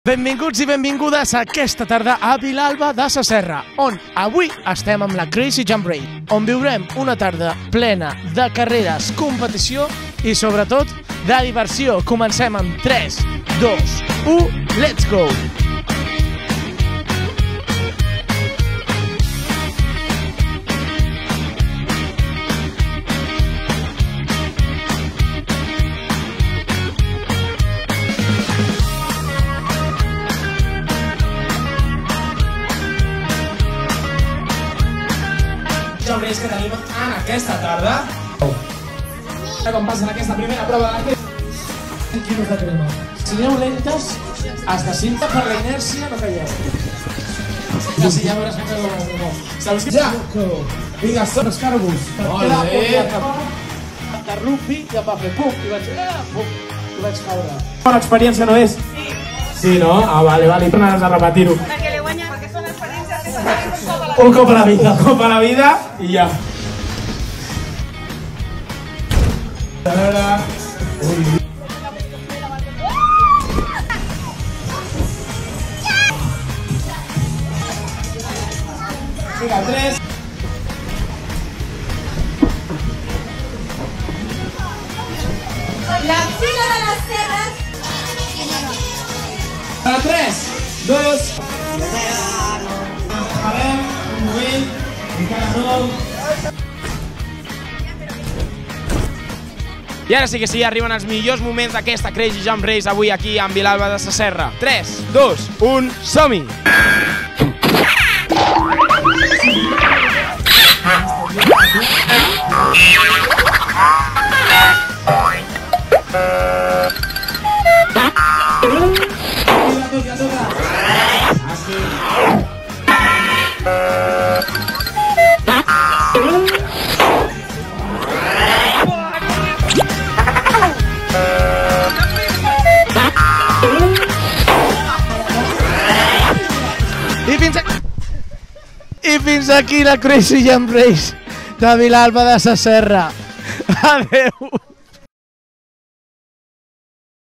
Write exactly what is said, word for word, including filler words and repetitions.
Benvinguts i benvingudes aquesta tarda a Vilalba de Sasserra, on avui estem amb la Crazy Jump Race, on viurem una tarda plena de carreres, competició i sobretot de diversió. Comencem amb tres, dos, u, let's go! Jump Race que tenim en aquesta tarda. Com passa en aquesta primera prova de cent quilos de crema. Si aneu lentes, hasta cinta per la inèrcia no calleu. Casi ja veuràs que no. Saps què? Ja! Vinga, són els cargos. Molt bé. De rugby i em va fer pum, i vaig fer pum, i vaig caure. Bona experiència no és? Sí, no? Ah, vale, vale. Tornaràs a repetir-ho. Perquè li guanya, perquè són experiències que s'han de Un cop a la vida, un cop a la vida i ja. A veure... Ui. Vinga, tres. La fila de les terres. A tres, dos... Parem, un moment, encara no... I ara sí que sí, arriben els millors moments d'aquesta Crazy Jump Race avui aquí en Vilalba de Sasserra. tres, dos, un, som-hi! I fins aquí... I fins aquí la Crazy Jump Race de Vilalba de Sasserra. Adeu!